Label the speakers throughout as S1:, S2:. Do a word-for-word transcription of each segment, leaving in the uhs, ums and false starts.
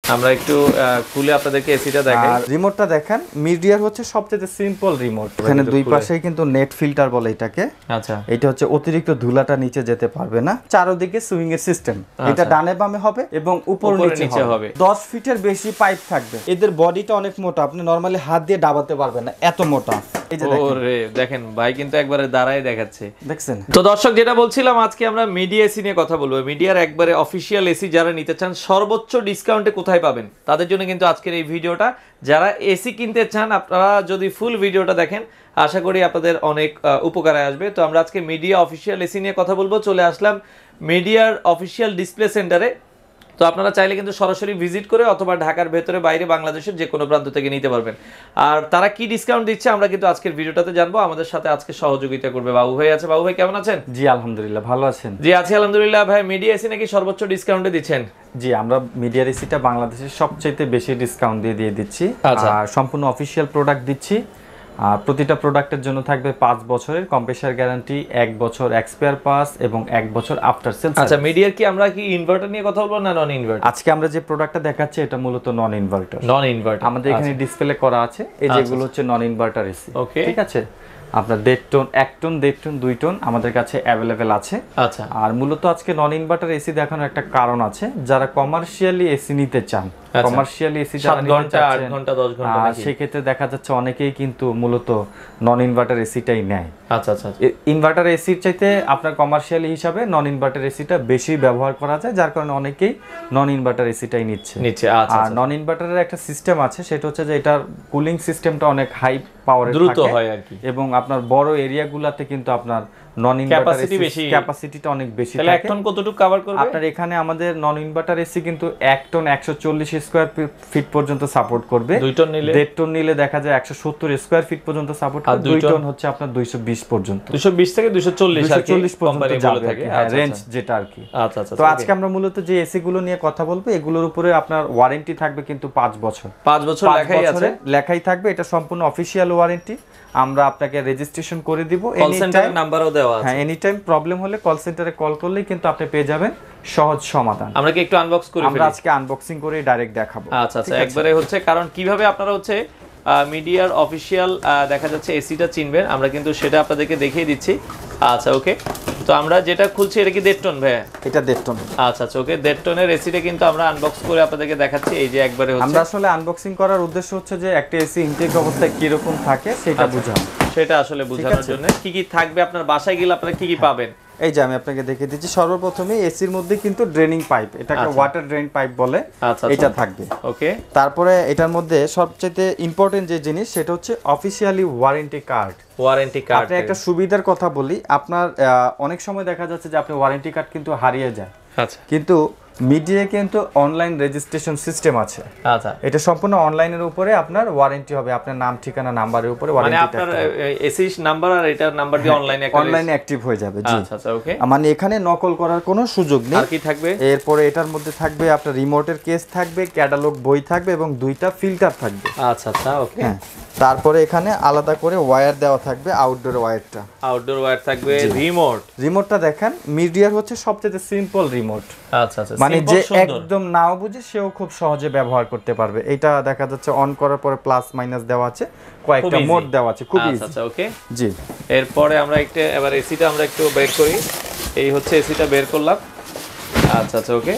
S1: আমরা একটু খুলে আপনাদেরকে এসিটা দেখাই।
S2: আর রিমোটটা দেখেন, মিডিয়ার হচ্ছে সবচেয়ে সিম্পল রিমোট। এখানে দুই পাশেই কিন্তু নেট ফিল্টার বলে এটাকে।
S1: আচ্ছা,
S2: এটা হচ্ছে অতিরিক্ত ধুলাটা নিচে যেতে পারবে না। চারদিকে সুইং এর সিস্টেম, এটা ডানে বামে হবে এবং উপর নিচে হবে। দশ ফিটের বেশি পাইপ থাকবে। এদের বডিটা অনেক মোটা, আপনি নরমালি হাত দিয়ে দাবাতে পারবেন না, এত মোটা। এই যে দেখেন,
S1: ওরে দেখেন ভাই কিন্তু একবারে দাঁড়ায় দেখাচ্ছে,
S2: দেখছেন?
S1: তো দর্শক যেটা বলছিলাম, আজকে আমরা মিডিয়া এসি নিয়ে কথা বলবো। মিডিয়ার একবারে অফিশিয়াল এসি যারা নিতে চান সর্বোচ্চ ডিসকাউন্টে কোথায় পাবেন, তাদের জন্য কিন্তু আজকের এই ভিডিওটা। যারা এসি কিনতে চান আপনারা যদি ফুল ভিডিওটা দেখেন, আশা করি আপনাদের অনেক উপকারে আসবে। তো আমরা আজকে মিডিয়া অফিশিয়াল এসি নিয়ে কথা বলবো। চলে আসলাম মিডিয়ার অফিশিয়াল ডিসপ্লে সেন্টারে। তো আপনারা চাইলে কিন্তু সরাসরি ভিজিট করে অথবা ঢাকার ভেতরে বাইরে বাংলাদেশের যে কোনো প্রান্ত থেকে নিতে পারবেন। আর তারা কি ডিসকাউন্ট দিচ্ছে আমরা কিন্তু আজকের ভিডিওটাতে জানবো। আমাদের সাথে আজকে সহযোগিতা করবে বাবু ভাই আছে। বাবু ভাই কেমন আছেন?
S2: জি আলহামদুলিল্লাহ, ভালো আছেন?
S1: জি আছি আলহামদুলিল্লাহ। ভাই মিডিয়া এসি নাকি সর্বোচ্চ ডিসকাউন্টে দিচ্ছেন?
S2: জি, আমরা মিডিয়ার এসিটা বাংলাদেশের সবচেয়ে বেশি ডিসকাউন্ট দিয়ে দিয়ে দিচ্ছি। আর সম্পূর্ণ অফিশিয়াল প্রোডাক্ট দিচ্ছি। আর প্রতিটা প্রোডাক্টের জন্য থাকবে পাঁচ বছরের কম্প্রেসার গ্যারান্টি, এক বছর এক্সপায়ার পাস এবং এক বছর আফটার সেল।
S1: আচ্ছা, মিডিয়ার কি আমরা কি ইনভার্টার নিয়ে কথা বলবো না নন ইনভার্টার?
S2: আজকে আমরা যে প্রোডাক্টটা দেখাচ্ছি এটা মূলত নন ইনভার্টার।
S1: নন ইনভার্টার
S2: আমাদের এখানে ডিসপ্লে করা আছে, এই যেগুলো হচ্ছে নন ইনভার্টার এসি।
S1: ওকে,
S2: ঠিক আছে। আপনার দেড় টন, এক টন, দেড় টন, দুই টন আমাদের কাছে অ্যাভেলেবেল আছে।
S1: আচ্ছা,
S2: আর মূলত আজকে নন ইনভার্টার এসি দেখানোর একটা কারণ আছে। যারা কমার্শিয়ালি এসি নিতে চান, কমার্শিয়ালি এসি যারা নিতে
S1: ঘন্টা আট ঘন্টা দশ ঘন্টা,
S2: সেই ক্ষেত্রে দেখা যাচ্ছে অনেকেই কিন্তু মূলত নন ইনভার্টার এসিটাই নেয়।
S1: আচ্ছা আচ্ছা,
S2: ইনভার্টার এসির চাইতে আপনার কমার্শিয়ালি হিসাবে নন ইনভার্টার এসিটা বেশি ব্যবহার করা যায়, যার কারণে অনেকেই নন ইনভার্টার এসিটাই নিচ্ছে নিচ্ছে আর নন ইনভার্টারের একটা সিস্টেম আছে, সেটা হচ্ছে যে এটার কুলিং সিস্টেমটা অনেক হাই পাওয়ারের
S1: দ্রুত হয় আর কি,
S2: এবং আপনার বড় এরিয়াগুলোতে কিন্তু আপনার নন ইনভার্টার এসি ক্যাপাসিটিটা অনেক বেশি থাকে।
S1: এক টন কতটুকু কভার করবে?
S2: আপনার এখানে আমাদের নন ইনভার্টার এসি কিন্তু এক টন একশো চল্লিশ স্কয়ার ফিট পর্যন্ত সাপোর্ট করবে।
S1: দুই টন নিলে
S2: দেড় টন নিলে দেখা যায় একশো সত্তর স্কয়ার ফিট পর্যন্ত সাপোর্ট করবে। দুই টন হচ্ছে আপনার দুইশো বিশ পর্যন্ত,
S1: দুইশো বিশ থেকে দুইশো চল্লিশ আর কি
S2: পর্যন্ত যাবে থাকে রেঞ্জ যেটা আর কি।
S1: আচ্ছা আচ্ছা,
S2: তো আজকে আমরা মূলত যে এসি গুলো নিয়ে কথা বলবো, এগুলোর উপরে আপনার ওয়ারেন্টি থাকবে কিন্তু পাঁচ বছর।
S1: পাঁচ বছর লেখাই আছে,
S2: লেখাই থাকবে। এটা সম্পূর্ণ অফিশিয়াল ওয়ারেন্টি। আমরা আপনাকে রেজিস্ট্রেশন করে দিব।
S1: কল সেন্টারের নাম্বারও দেওয়া আছে।
S2: হ্যাঁ, এনি টাইম প্রবলেম হলে কল সেন্টারে কল করলেই কিন্তু আপনি পেয়ে যাবেন সহজ সমাধান।
S1: আমরা কি একটু আনবক্স করি?
S2: আমরা আজকে আনবক্সিং করে ডাইরেক্ট দেখাবো।
S1: আচ্ছা আচ্ছা, একবারে হচ্ছে কারণ কিভাবে আপনারা হচ্ছে মিডিয়ার অফিশিয়াল দেখা যাচ্ছে এসিটা চিনবেন, আমরা কিন্তু সেটা আপনাদেরকে দেখিয়ে দিচ্ছি। আচ্ছা ওকে, তো আমরা যেটা খুলছি এটা কি দেড় টন ভাইয়া?
S2: এটা দেড় টন।
S1: আচ্ছা আচ্ছা ওকে, দেড় টনের এসিটা কিন্তু আমরা আনবক্স করে আপনাদেরকে দেখাচ্ছি। এই যে একবারে হচ্ছে
S2: আমরা আসলে আনবক্সিং করার উদ্দেশ্য হচ্ছে যে একটা এসি ইনটেক অবস্থায় কি রকম থাকে সেটা বোঝানো,
S1: সেটা আসলে বোঝানোর জন্য কি কি থাকবে আপনার বাসায় গেলে আপনারা কি কি পাবেন।
S2: এই যে আমি আপনাকে দেখিয়ে দিচ্ছি। সর্বপ্রথমে এসির মধ্যে কিন্তু ড্রেনিং পাইপ, এটাকে ওয়াটার ড্রেন পাইপ বলে, এটা থাকবে।
S1: ওকে,
S2: তারপরে এটার মধ্যে সবচেয়ে ইম্পর্টেন্ট যে জিনিস সেটা হচ্ছে officially warranty card.
S1: Warranty card,
S2: আপনি একটা সুবিধার কথা বলি, আপনার অনেক সময় দেখা যাচ্ছে যে আপনার ওয়ারেন্টি কার্ড কিন্তু হারিয়ে যায়।
S1: আচ্ছা,
S2: কিন্তু মিডিয়া কিন্তু অনলাইন রেজিস্ট্রেশন সিস্টেম আছে।
S1: আচ্ছা,
S2: এটা সম্পূর্ণ অনলাইনের উপরে আপনার ওয়ারেন্টি হবে, আপনার নাম ঠিকানা নাম্বারের উপরে ওয়ারেন্টি,
S1: মানে আপনার এসি নাম্বার আর এটার নাম্বার দিয়ে অনলাইনে
S2: অনলাইনে অ্যাক্টিভ হয়ে যাবে। জি
S1: আচ্ছা আচ্ছা ওকে,
S2: মানে এখানে নকল করার কোনো সুযোগ নেই।
S1: আর কি থাকবে?
S2: এরপরে এটার মধ্যে থাকবে আপনার রিমোটের কেস থাকবে, ক্যাটালগ বই থাকবে এবং দুইটা ফিল্টার থাকবে।
S1: আচ্ছা আচ্ছা ওকে,
S2: হ্যাঁ, তারপরে এখানে আলাদা করে ওয়্যার দেওয়া থাকবে, আউটডোর ওয়্যারটা,
S1: আউটডোর ওয়্যার থাকবে। রিমোট,
S2: রিমোটটা দেখেন, মিডিয়ার হচ্ছে সবচেয়ে সিম্পল রিমোট।
S1: আচ্ছা আচ্ছা,
S2: মানে যে একদম নাও বুঝে সেও খুব সহজে ব্যবহার করতে পারবে। এটা দেখা যাচ্ছে অন করার পরে প্লাস মাইনাস দেওয়া আছে, কয়েকটা মোড দেওয়া আছে, খুব ইজি।
S1: আচ্ছা ওকে,
S2: জি।
S1: এরপরে আমরা একটা এবার এসিটা আমরা একটু বের করি। এই হচ্ছে এসিটা বের করলাম। আচ্ছা আচ্ছা ওকে,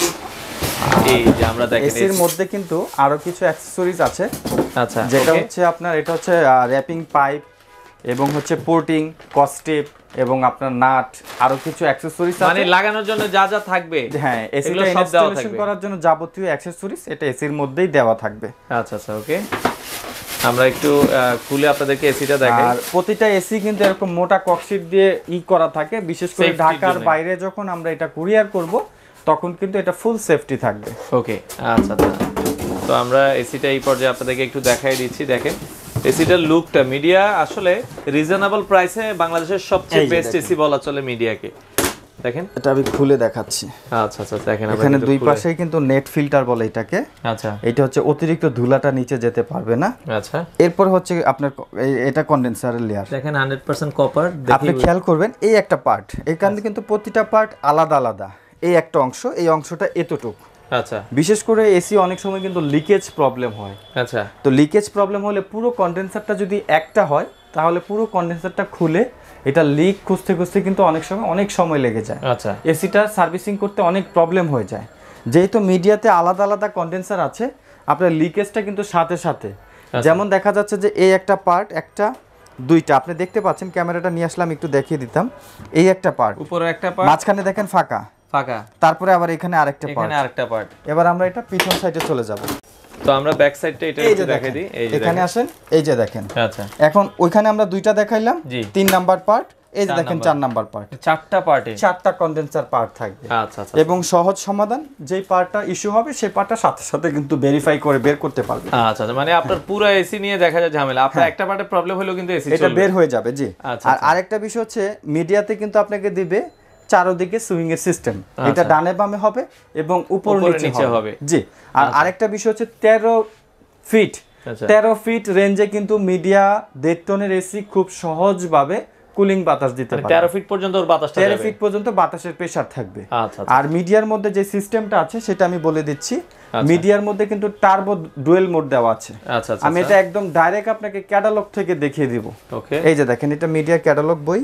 S1: এই যে আমরা দেখেন
S2: এসির মধ্যে কিন্তু আরো কিছু অ্যাকসেসরিজ আছে।
S1: আচ্ছা,
S2: যেটা হচ্ছে আপনার এটা হচ্ছে র‍্যাপিং পাইপ এবং হচ্ছে পোর্টিং, কস্টেপ এবং আপনার নাট, আরো কিছু অ্যাকসেসরিজ আছে,
S1: মানে লাগানোর জন্য যা যা থাকবে।
S2: হ্যাঁ, এসিটা ইনস্টলেশন করার জন্য যাবতীয় অ্যাকসেসরিজ এটা এসির মধ্যেই দেওয়া থাকবে।
S1: আচ্ছা আচ্ছা ওকে, আমরা একটু খুলে আপনাদেরকে এসিটা দেখাই।
S2: আর প্রতিটা এসি কিন্তু এরকম মোটা ককশিট দিয়ে ই করা থাকে, বিশেষ করে ঢাকার বাইরে যখন আমরা এটা কুরিয়ার করব তখন কিন্তু এটা ফুল সেফটি থাকবে।
S1: ওকে, আচ্ছা আচ্ছা, তো আমরা এসিটা এই পর্যায়ে আপনাদেরকে একটু দেখাই দিচ্ছি। দেখেন এসিটার লুকটা, মিডিয়া আসলে রিজনেবল প্রাইসে বাংলাদেশের সবচেয়ে বেস্ট এসি বলা চলে মিডিয়াকে। দেখেন
S2: এটা আমি খুলে দেখাচ্ছি।
S1: আচ্ছা আচ্ছা দেখেন,
S2: এখানে দুই পাশেই কিন্তু নেট ফিল্টার বলে এটাকে।
S1: আচ্ছা,
S2: এটা হচ্ছে অতিরিক্ত ধুলাটা নিচে যেতে পারবে না।
S1: আচ্ছা,
S2: এরপর হচ্ছে আপনার এটা কন্ডেন্সারের লেয়ার,
S1: দেখেন হান্ড্রেড পার্সেন্ট কপার।
S2: আপনি খেয়াল করবেন এই একটা পার্ট, এখানে কিন্তু প্রতিটা পার্ট আলাদা আলাদা। এই একটা অংশ, এই অংশটা এতটুকু,
S1: আচ্ছা
S2: বিশেষ করে এসি অনেক সময় কিন্তু লিকেজ প্রবলেম হয়।
S1: আচ্ছা
S2: তো লিকেজ প্রবলেম হলে পুরো কন্ডেন্সারটা যদি একটা হয় তাহলে পুরো কন্ডেন্সারটা খুলে এটা লিক খুঁজতে খুঁজতে কিন্তু অনেক সময় অনেক সময় লেগে যায়।
S1: আচ্ছা
S2: এসিটা সার্ভিসিং করতে অনেক প্রবলেম হয়ে যায়। যেহেতু মিডিয়াতে আলাদা আলাদা কন্ডেন্সার আছে আপনার লিকেজটা কিন্তু সাথে সাথে, যেমন দেখা যাচ্ছে যে এই একটা পার্ট একটা দুইটা আপনি দেখতে পাচ্ছেন, ক্যামেরাটা নিয়ে আসলাম একটু দেখিয়ে দিতাম, এই একটা পার্ট
S1: উপরে একটা পার্ট,
S2: মাঝখানে দেখেন ফাঁকা
S1: ফাঁকা,
S2: তারপরে আবার এখানে আরেকটা পার্ট,
S1: এখানে আরেকটা পার্ট।
S2: এবার আমরা এটা পিছন সাইডে চলে যাব।
S1: তো আমরা ব্যাক সাইডটা এটা একটু দেখাই দিই। এই যে
S2: এখানে আসেন, এই যে দেখেন।
S1: আচ্ছা
S2: এখন ওইখানে আমরা দুইটা দেখাইলাম, তিন নাম্বার পার্ট, এই যে দেখেন চার নাম্বার পার্ট,
S1: চারটা পার্টে
S2: চারটা কন্ডেন্সার পার্ট থাকবে।
S1: আচ্ছা আচ্ছা
S2: এবং সহজ সমাধান, যেই পার্টটা ইস্যু হবে সেই পার্টটা সাথে সাথে কিন্তু ভেরিফাই করে বের করতে পারবে।
S1: আচ্ছা আচ্ছা, মানে আপনার পুরো এসি নিয়ে দেখা যায় ঝামেলা, আপনার একটা পার্টে প্রবলেম হলো কিন্তু এসি
S2: এটা বের হয়ে যাবে। জি।
S1: আচ্ছা,
S2: আর আরেকটা বিষয় হচ্ছে মিডিয়াতে কিন্তু আপনাকে দিবে চারদিকে সুইং এর সিস্টেম, এটা ডানে বামে হবে এবং উপর নিচে হবে। জি। আর আরেকটা বিষয় হচ্ছে তেরো ফিট, তেরো ফিট রেঞ্জে কিন্তু মিডিয়া দেড় টনের এসি খুব সহজভাবে কুলিং বাতাস দিতে পারে।
S1: তেরো ফিট পর্যন্ত ওর বাতাসটা যাবে,
S2: তেরো ফিট পর্যন্ত বাতাসের প্রেসার থাকবে। আচ্ছা। আর মিডিয়ার মধ্যে যে সিস্টেমটা আছে সেটা আমি বলে দিচ্ছি। মিডিয়ার মধ্যে কিন্তু টার্বো ডুয়েল মোড দেওয়া আছে। আচ্ছা আচ্ছা, আমি এটা একদম ডাইরেক্ট আপনাকে ক্যাটালগ থেকে দেখিয়ে দিব। ওকে, এই যে দেখেন এটা মিডিয়ার ক্যাটালগ বই।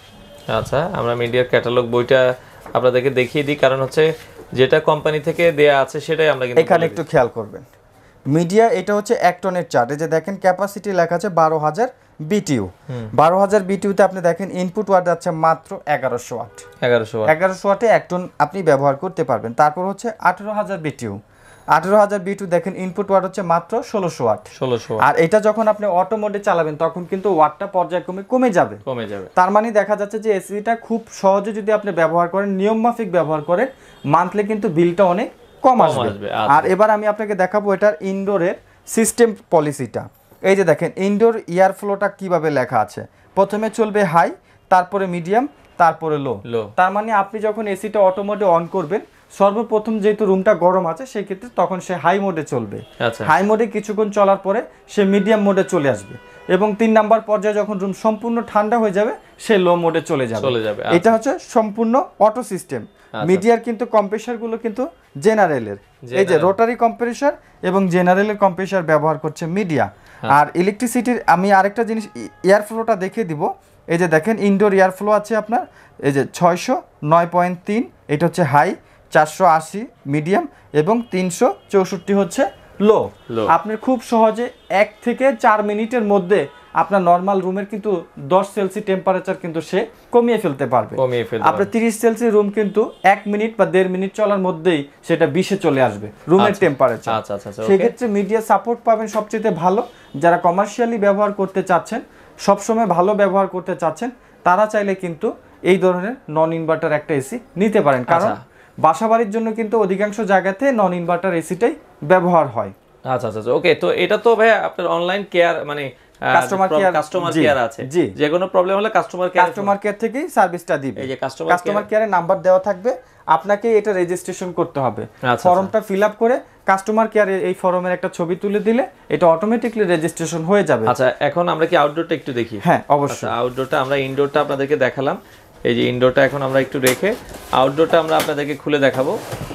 S1: আচ্ছা, আমরা মিডিয়ার ক্যাটালগ বইটা আপনাদেরকে দেখিয়ে দিই, কারণ হচ্ছে যেটা কোম্পানি থেকে দেয়া আছে সেটাই আমরা কিন্তু
S2: এখানে একটু খেয়াল করবেন। মিডিয়া এটা হচ্ছে এক টনের চার্ট, এই যে দেখেন ক্যাপাসিটি লেখা আছে বারো হাজার বিটিউ। বারো হাজার বিটিউতে আপনি দেখেন ইনপুট ওয়াট আছে মাত্র এগারোশো ওয়াট। এগারোশো ওয়াট এগারোশো ওয়াটে এক টন আপনি ব্যবহার করতে পারবেন। তারপর হচ্ছে আঠেরো হাজার বিটিউ, আঠেরো হাজার বিটিউ দেখেন ইনপুট ওয়াট হচ্ছে মাত্র ষোলোশো ওয়াট। ষোলোশো। আর এটা যখন আপনি অটো মোডে চালাবেন তখন কিন্তু ওয়াটটা পর্যায়ক্রমে কমে যাবে, কমে যাবে। তার মানে দেখা যাচ্ছে যে এসিটা খুব সহজে যদি আপনি ব্যবহার করেন, নিয়ম মাফিক ব্যবহার করেন, মান্থলি কিন্তু বিলটা অনেক কম আসবে। আর এবার আমি আপনাকে দেখাবো এটার ইনডোরের সিস্টেম পলিসিটা। এই যে দেখেন ইনডোর এয়ার ফ্লোটা কিভাবে লেখা আছে, প্রথমে চলবে হাই, তারপরে মিডিয়াম, তারপরে লো। তার মানে আপনি যখন এসিটা অটো মোডে অন করবেন, সর্বপ্রথম যেহেতু রুমটা গরম আছে সেই ক্ষেত্রে তখন সে হাই মোডে চলবে। হাই মোডে কিছুক্ষণ চলার পরে সে মিডিয়াম মোডে চলে আসবে এবং তিন নাম্বার পর্যায়ে যখন রুম সম্পূর্ণ ঠান্ডা হয়ে যাবে সে লো মোডে চলে যাবে। এটা হচ্ছে সম্পূর্ণ অটো সিস্টেম। মিডিয়ার কিন্তু কম্প্রেসার গুলো কিন্তু জেনারেলের, এই যে রোটারি কম্প্রেসার এবং জেনারেলের কম্প্রেসার ব্যবহার করছে মিডিয়া। আর ইলেকট্রিসিটির আমি আরেকটা জিনিস এয়ার ফ্লোটা দেখিয়ে দিব। এই যে দেখেন ইনডোর এয়ার ফ্লো আছে আপনার, এই যে ছয়শো নয় পয়েন্ট তিন, এটা হচ্ছে হাই, চারশো আশি মিডিয়াম এবং তিনশো চৌষট্টি হচ্ছে লো। আপনি খুব সহজে এক থেকে চার মিনিটের মধ্যে আপনার নর্মাল রুমের কিন্তু দশ সেলসি টেম্পারেচার কিন্তু সে কমিয়ে ফেলতে পারবে। আপনার তিরিশ সেলসি রুম কিন্তু এক মিনিট বা দেড় মিনিট চলার মধ্যেই সেটা বিশে চলে আসবে রুমের টেম্পারেচার। সেক্ষেত্রে মিডিয়া সাপোর্ট পাবেন সবচেয়ে ভালো। যারা কমার্শিয়ালি ব্যবহার করতে চাচ্ছেন, সবসময় ভালো ব্যবহার করতে চাচ্ছেন, তারা চাইলে কিন্তু এই ধরনের নন ইনভার্টার একটা এসি নিতে পারেন, কারণ বাসাবাড়ির জন্য কিন্তু অধিকাংশ জায়গাতে নন ইনভার্টার এসিটাই ব্যবহার হয়।
S1: আচ্ছা আচ্ছা, ওকে। তো এটা তো ভাই আপনার অনলাইন কেয়ার, মানে
S2: কাস্টমার কেয়ার,
S1: কাস্টমার কেয়ার আছে, যে কোনো প্রবলেম হলে কাস্টমার কেয়ার,
S2: কাস্টমার কেয়ার থেকেই সার্ভিসটা দিবে। এই যে কাস্টমার কাস্টমার কেয়ারের নাম্বার দেওয়া থাকবে, আপনাকে এটা রেজিস্ট্রেশন করতে হবে। ফর্মটা ফিল আপ করে কাস্টমার কেয়ারে এই ফর্মের একটা ছবি তুলে দিলে এটা অটোমেটিক্যালি রেজিস্ট্রেশন হয়ে যাবে।
S1: আচ্ছা, এখন আমরা কি আউটডোরটা একটু দেখি?
S2: হ্যাঁ অবশ্যই।
S1: আউটডোরটা আমরা ইনডোরটা আপনাদেরকে দেখালাম, এই যে ইনডোরটা এখন আমরা একটু রেখে আউটডোরটা আমরা আপনাদেরকে খুলে দেখাবো।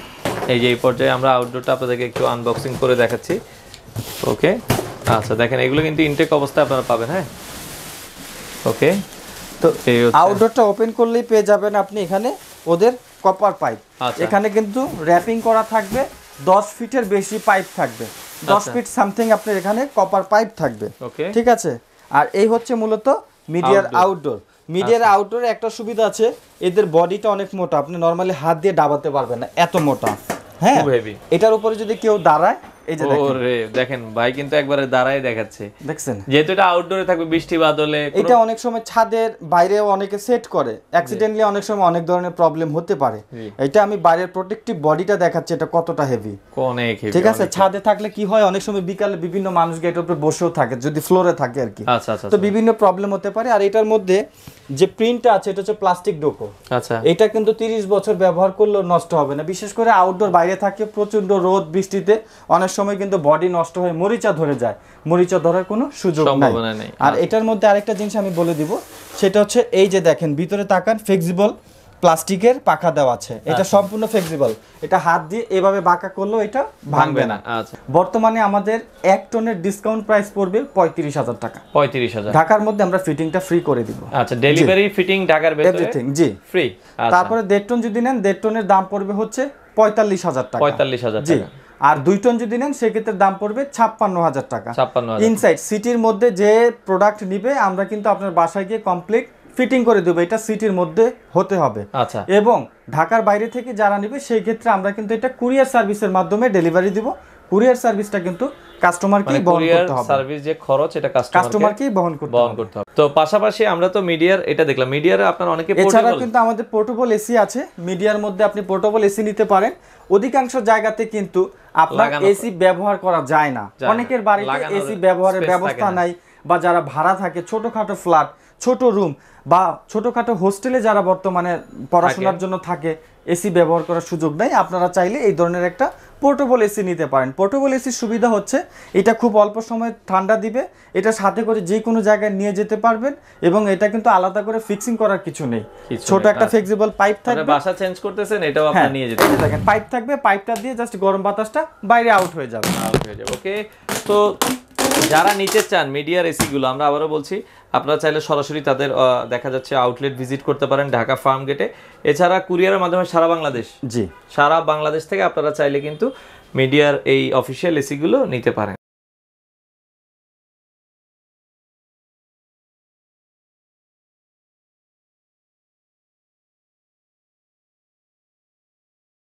S1: এই যে এই পর্যায়ে আমরা আউটডোরটা আপনাদেরকে একটু আনবক্সিং করে দেখাচ্ছি। ওকে, আচ্ছা দেখেন এগুলো কিন্তু ইনটেক অবস্থায় আপনারা পাবেন। হ্যাঁ, ওকে।
S2: তো আউটডোরটা ওপেন করলেই পেয়ে যাবেন আপনি এখানে ওদের কপার পাইপ। এখানে কিন্তু র‍্যাপিং করা থাকবে, দশ ফিটের বেশি পাইপ থাকবে, দশ ফিট সামথিং আপনার এখানে কপার পাইপ থাকবে। ঠিক আছে। আর এই হচ্ছে মূলত মিডিয়ার আউটডোর। মিডিয়ার আউটডোরে একটা সুবিধা আছে, এদের বডিটা অনেক মোটা, আপনি নরমালি হাত দিয়ে দাবাতে পারবেন না, এত মোটা। হ্যাঁ, এটার উপরে যদি কেউ দাঁড়ায়, এই যে দেখেন, ওরে দেখেন ভাই কিন্তু একবারে দাঁড়ায় দেখাচ্ছে, দেখছেন? যেহেতু এটা আউটডোরে থাকবে, বৃষ্টি বাদলে এটা অনেক সময় ছাদের বাইরেও অনেকে সেট করে, অ্যাক্সিডেন্টলি অনেক সময় অনেক ধরনের প্রবলেম হতে পারে। এটা আমি বাইরের প্রোটেক্টিভ বডিটা দেখাচ্ছি, এটা কতটা হেভি,
S1: অনেক হেভি।
S2: ঠিক আছে। ছাদে থাকলে কি হয়, অনেক সময় বিকালে বিভিন্ন মানুষ গেটের উপরে বসেও থাকে, যদি ফ্লোরে থাকে আর কি।
S1: আচ্ছা আচ্ছা,
S2: তো বিভিন্ন প্রবলেম হতে পারে। আর এটার মধ্যে যে প্রিন্টটা আছে এটা হচ্ছে প্লাস্টিক ডোকো। আচ্ছা, এটা কিন্তু তিরিশ বছর ব্যবহার করলেও নষ্ট হবে না। বিশেষ করে আউটডোর বাইরে থাকে, প্রচন্ড রোদ বৃষ্টিতে অনেক সময় কিন্তু বডি নষ্ট হয়ে মরিচা ধরে যায়, মরিচা ধরার কোনো সুযোগ নাই। আর এটার মধ্যে আরেকটা জিনিস আমি বলে দিব, সেটা হচ্ছে এই যে দেখেন ভিতরে তাকান, ফ্লেক্সিবল
S3: প্লাস্টিকের পাখা দেওয়া আছে, এটা সম্পূর্ণ ফ্লেক্সিবল, এটা হাত দিয়ে এভাবে বাঁকা করলেও এটা ভাঙবে না।
S1: আচ্ছা,
S3: বর্তমানে আমাদের এক টনের ডিসকাউন্ট প্রাইস পড়বে পঁয়ত্রিশ হাজার টাকা।
S1: পঁয়ত্রিশ হাজার
S3: ঢাকার মধ্যে আমরা ফিটিংটা ফ্রি করে দিব।
S1: আচ্ছা, ডেলিভারি ফিটিং ঢাকার ভিতরে
S3: এভরিথিং জি
S1: ফ্রি।
S3: তারপরে দেড় টন যদি নেন, দেড় টনের দাম পড়বে হচ্ছে পঁয়তাল্লিশ হাজার টাকা।
S1: পঁয়তাল্লিশ হাজার
S3: জি,
S1: টাকা।
S3: আর দুই টন যদি নেন সেক্ষেত্রে দাম পড়বে ছাপ্পান্ন হাজার টাকা।
S1: ছাপ্পান্ন হাজার।
S3: ইনসাইড সিটির মধ্যে যে প্রোডাক্ট নিবে আমরা কিন্তু আপনার বাসায় গিয়ে কমপ্লিট ফিটিং করে দেবো, এটা সিটির মধ্যে হতে হবে।
S1: আচ্ছা,
S3: এবং ঢাকার বাইরে থেকে যারা নিবে সেই ক্ষেত্রে আমরা কিন্তু এটা কুরিয়ার সার্ভিসের মাধ্যমে ডেলিভারি দিব। কুরিয়ার সার্ভিসটা কিন্তু কাস্টমারকেই বহন করতে হবে।
S1: সার্ভিস যে খরচ এটা
S3: কাস্টমারকেই বহন করতে
S1: বহন করতে হবে। তো পাশাপাশি আমরা তো মিডিয়ার এটা দেখলাম, মিডিয়ার আপনার অনেকে
S3: এছাড়া কিন্তু আমাদের পোর্টেবল এসি আছে। মিডিয়ার মধ্যে আপনি পোর্টেবল এসি নিতে পারেন। অধিকাংশ জায়গাতে কিন্তু আপনার এসি ব্যবহার করা যায় না, অনেকের বাড়িতে এসি ব্যবহারের ব্যবস্থা নাই, বা যারা ভাড়া থাকে ছোটখাটো ফ্ল্যাট, ছোট রুম বা ছোটখাটো হোস্টেলে যারা বর্তমানে পড়াশোনার জন্য থাকে, এসি ব্যবহার করার সুযোগ নাই। আপনারা চাইলে এই ধরনের একটা পোর্টেবল এসি নিতে পারেন। পোর্টেবল এসির সুবিধা হচ্ছে এটা খুব অল্প সময় ঠান্ডা দিবে, এটা সাথে করে যে কোনো জায়গায় নিয়ে যেতে পারবেন, এবং এটা কিন্তু আলাদা করে ফিক্সিং করার কিছু নেই। ছোট একটা ফ্লেক্সিবল পাইপ থাকবে,
S1: বাসা চেঞ্জ করতেছেন এটাও আপনি নিয়ে যেতে
S3: পারেন, পাইপ থাকবে, পাইপটা দিয়ে জাস্ট গরম বাতাসটা বাইরে আউট হয়ে যাবে।
S1: আউট হয়ে যাবে। ওকে, তো যারা নিতে চান মিডিয়ার এসি গুলো, আমরা আবারও বলছি আপনারা চাইলে সরাসরি তাদের দেখা যাচ্ছে আউটলেট ভিজিট করতে পারেন ঢাকা ফার্ম গেটে। এছাড়া কুরিয়ারের মাধ্যমে সারা বাংলাদেশ,
S3: জি
S1: সারা বাংলাদেশ থেকে আপনারা চাইলে কিন্তু মিডিয়ার এই অফিসিয়াল এসি গুলো নিতে পারেন।